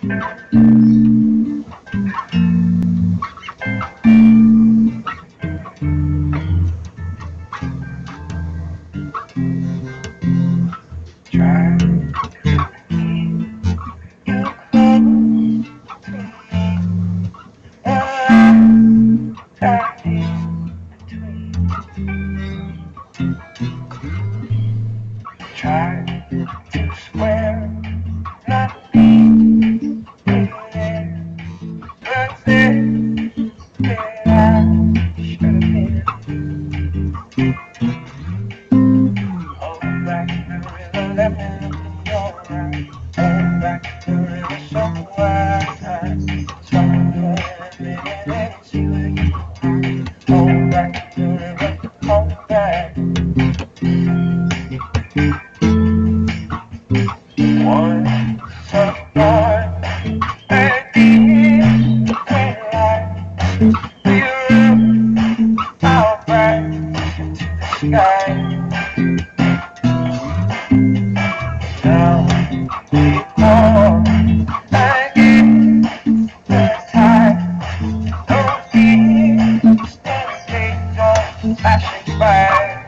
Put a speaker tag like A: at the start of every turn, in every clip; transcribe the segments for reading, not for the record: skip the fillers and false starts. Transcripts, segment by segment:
A: Try to you close to me, and I'm in between. Try to square, not be there, but there where I should have been. Hold back the river, let me look in your eyes. Hold back the river so wide. Swallow for a minute and see where you are. Hold back the river, hold back. Once upon a deep light, we rode our back to the sky. Now we fall again the tide. Those years and days are flashing by.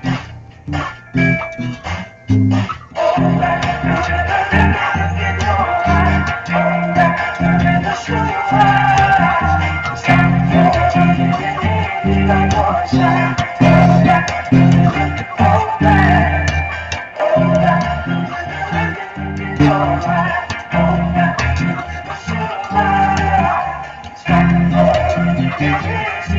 A: Hold back to the river in your eyes. Hold back to the river so wide. Stand for a minute by your side. Hold back to the river, hold back. Hold back to the river in your eyes. Hold back to the river so wide. Stand for a minute.